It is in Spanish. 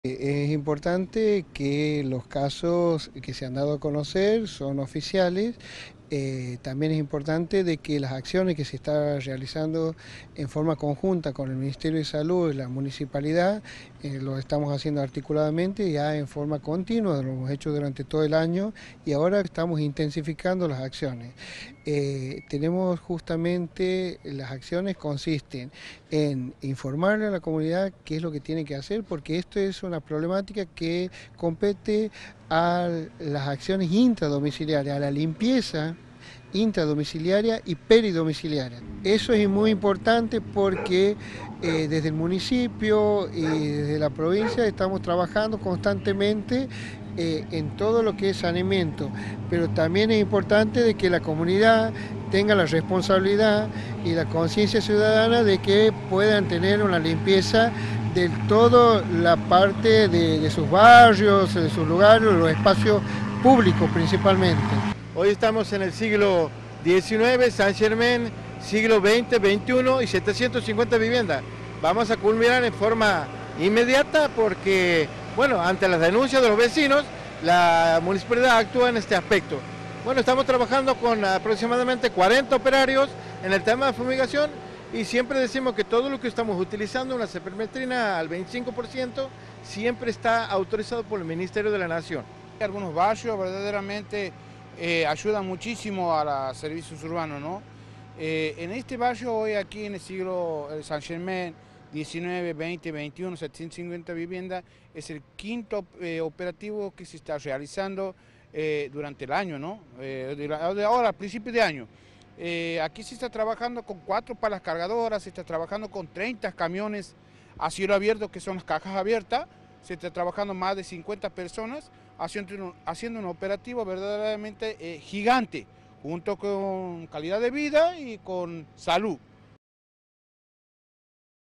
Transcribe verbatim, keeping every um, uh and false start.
Es importante que los casos que se han dado a conocer son oficiales. Eh, también es importante de que las acciones que se están realizando en forma conjunta con el Ministerio de Salud y la municipalidad, eh, lo estamos haciendo articuladamente ya en forma continua, lo hemos hecho durante todo el año y ahora estamos intensificando las acciones. Eh, tenemos justamente, las acciones consisten en informarle a la comunidad qué es lo que tiene que hacer, porque esto es una problemática que compete a las acciones intradomiciliarias, a la limpieza intradomiciliaria y peridomiciliaria. Eso es muy importante porque eh, desde el municipio y desde la provincia estamos trabajando constantemente eh, en todo lo que es saneamiento, pero también es importante de que la comunidad tenga la responsabilidad y la conciencia ciudadana de que puedan tener una limpieza de toda la parte de, de sus barrios, de sus lugares, los espacios públicos principalmente. Hoy estamos en el siglo diecinueve, San Germán, siglo veinte, veintiuno y setecientas cincuenta viviendas. Vamos a culminar en forma inmediata porque, bueno, ante las denuncias de los vecinos, la municipalidad actúa en este aspecto. Bueno, estamos trabajando con aproximadamente cuarenta operarios en el tema de fumigación y siempre decimos que todo lo que estamos utilizando, una cepermetrina al veinticinco por ciento, siempre está autorizado por el Ministerio de la Nación. Algunos barrios verdaderamente eh, ayudan muchísimo a los servicios urbanos, ¿no? Eh, en este barrio hoy aquí en el siglo eh, San Germán, diecinueve, veinte, veintiuno, setecientas cincuenta viviendas, es el quinto eh, operativo que se está realizando eh, durante el año, ¿no? Eh, de ahora, a principios de año. Eh, aquí se está trabajando con cuatro palas cargadoras, se está trabajando con treinta camiones a cielo abierto, que son las cajas abiertas, se está trabajando más de cincuenta personas, haciendo un, haciendo un operativo verdaderamente eh, gigante, junto con calidad de vida y con salud.